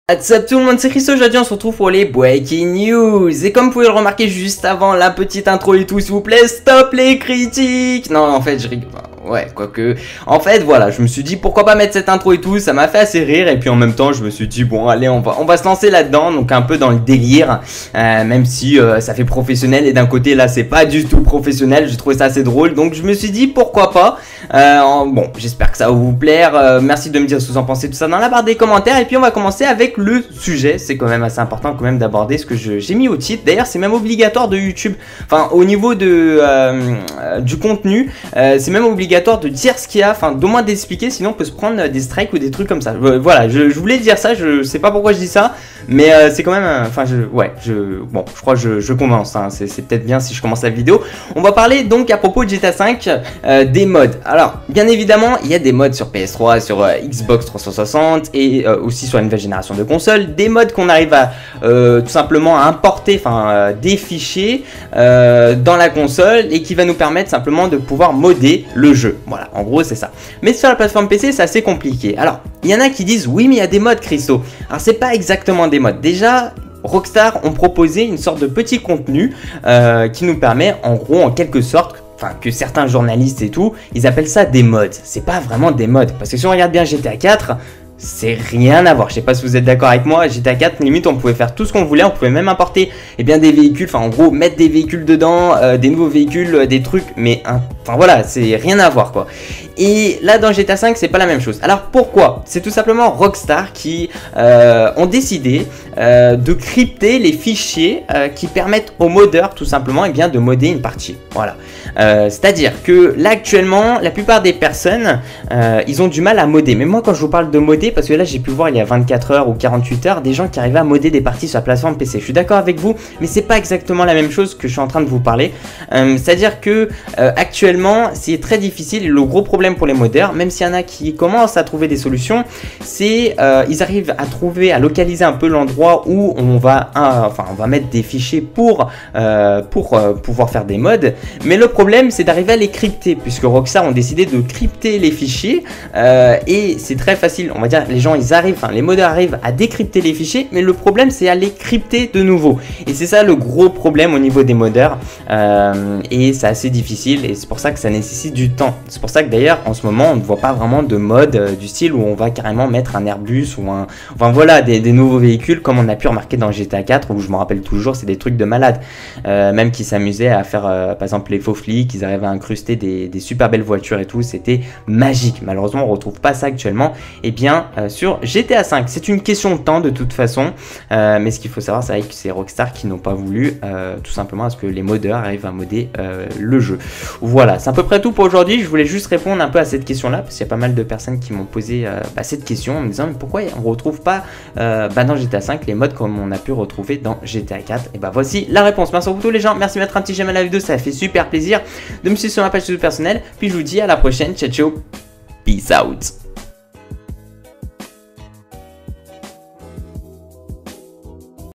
What's up tout le monde, c'est Chris. Aujourd'hui on se retrouve pour les Breaking News. Et comme vous pouvez le remarquer juste avant la petite intro et tout, s'il vous plaît, stop les critiques. Non, en fait je rigole. Ouais, quoique. En fait, voilà, je me suis dit pourquoi pas mettre cette intro et tout, ça m'a fait assez rire. Et puis en même temps, je me suis dit, bon, allez, on va se lancer là-dedans. Donc un peu dans le délire, même si ça fait professionnel. Et d'un côté, là, c'est pas du tout professionnel. J'ai trouvé ça assez drôle. Donc je me suis dit pourquoi pas. Bon, j'espère que ça va vous plaire. Merci de me dire ce que vous en pensez, tout ça dans la barre des commentaires. Et puis on va commencer avec le sujet. C'est quand même assez important quand même d'aborder ce que j'ai mis au titre. D'ailleurs, c'est même obligatoire de YouTube. Enfin, au niveau de du contenu, c'est même obligatoire de dire ce qu'il y a, enfin d'au moins d'expliquer, sinon on peut se prendre des strikes ou des trucs comme ça. Voilà, je voulais dire ça, je sais pas pourquoi je dis ça, mais c'est quand même, enfin bon, je crois que je commence, hein, c'est peut-être bien si je commence la vidéo. On va parler donc à propos de GTA 5 des mods. Alors, bien évidemment, il y a des mods sur PS3, sur Xbox 360 et aussi sur la nouvelle génération de consoles, des mods qu'on arrive à tout simplement à importer, enfin des fichiers dans la console et qui va nous permettre simplement de pouvoir modder le jeu. Voilà, en gros c'est ça. Mais sur la plateforme PC c'est assez compliqué. Alors, il y en a qui disent oui mais il y a des mods, Christo. Alors c'est pas exactement des mods. Déjà, Rockstar ont proposé une sorte de petit contenu qui nous permet en gros en quelque sorte, enfin que certains journalistes et tout, ils appellent ça des mods. C'est pas vraiment des mods parce que si on regarde bien GTA 4, c'est rien à voir. Je sais pas si vous êtes d'accord avec moi. GTA 4, limite, on pouvait faire tout ce qu'on voulait. On pouvait même importer des véhicules. Enfin, en gros, mettre des véhicules dedans, des nouveaux véhicules, des trucs. Mais, enfin voilà, c'est rien à voir quoi. Et là, dans GTA 5, c'est pas la même chose. Alors pourquoi? C'est tout simplement Rockstar qui ont décidé de crypter les fichiers qui permettent aux modeurs, tout simplement, de modder une partie. Voilà. C'est-à-dire que là, actuellement, la plupart des personnes, ils ont du mal à modder. Mais moi, quand je vous parle de modder, parce que là j'ai pu voir il y a 24 heures ou 48 heures des gens qui arrivaient à modder des parties sur la plateforme PC. Je suis d'accord avec vous, mais c'est pas exactement la même chose que je suis en train de vous parler. C'est-à-dire que actuellement c'est très difficile. Le gros problème pour les modeurs, même s'il y en a qui commencent à trouver des solutions, c'est ils arrivent à trouver, à localiser un peu l'endroit où on va mettre des fichiers pour pouvoir faire des mods. Mais le problème c'est d'arriver à les crypter, puisque Rockstar ont décidé de crypter les fichiers et c'est très facile. On va dire, les gens ils arrivent, les modeurs arrivent à décrypter les fichiers, mais le problème c'est à les crypter de nouveau. Et c'est ça le gros problème au niveau des modeurs. Et c'est assez difficile et c'est pour ça que ça nécessite du temps. C'est pour ça que d'ailleurs en ce moment on ne voit pas vraiment de mode du style où on va carrément mettre un Airbus ou des nouveaux véhicules comme on a pu remarquer dans GTA 4 où je me rappelle toujours, c'est des trucs de malade. Même qui s'amusaient à faire par exemple les faux flics, ils arrivaient à incruster des super belles voitures et tout, c'était magique. Malheureusement on retrouve pas ça actuellement. Et bien sur GTA 5, c'est une question de temps de toute façon, mais ce qu'il faut savoir c'est que c'est Rockstar qui n'ont pas voulu tout simplement à ce que les modeurs arrivent à modder le jeu. Voilà, c'est à peu près tout pour aujourd'hui. Je voulais juste répondre un peu à cette question là parce qu'il y a pas mal de personnes qui m'ont posé cette question en me disant mais pourquoi on retrouve pas dans GTA 5 les mods comme on a pu retrouver dans GTA 4. Et voici la réponse. Merci beaucoup les gens, merci de mettre un petit j'aime à la vidéo, ça fait super plaisir de me suivre sur ma page personnelle, puis je vous dis à la prochaine, ciao ciao, peace out.